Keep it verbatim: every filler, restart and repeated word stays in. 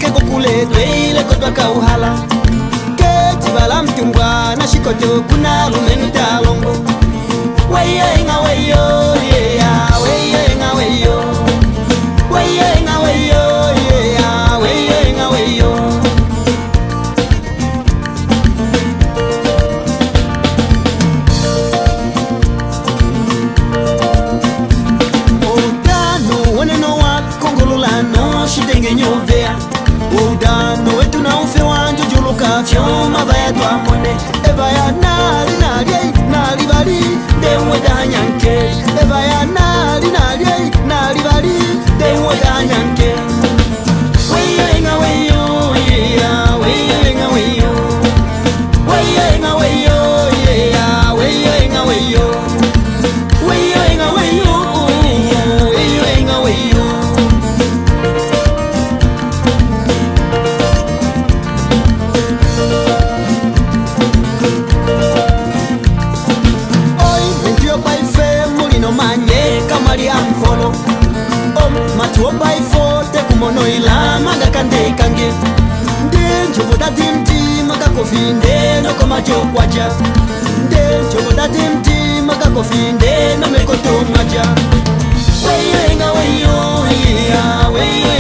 ke kokule dweile kotwa kauhala Keti bala mtumbwa na shikoto kuna lumenu talongo Weyo inga weyo yeah weyo inga weyo Weyo inga weyo yeah weyo inga weyo Odano wone no wa kongolula no shidenge nyovea Odano wetu na ufe wanjo juluka fyo mabaya twamone Ebaya nari nari nari bari Dewe da nyanke Ebaya nari nari nari bari Dewe da nyanke Weyo inga weyo yeah weyo inga weyo Weyo inga weyo yeah weyo inga weyo Weyo inga weyo Weyo inga weyo Amholo om matuo by forte kumono ila manga kande kange ndenjo boda dimti maka kofinde no koma jokwaja ndenjo boda dimti maka kofinde no mekoto maja weyo inga weyo yeah weyo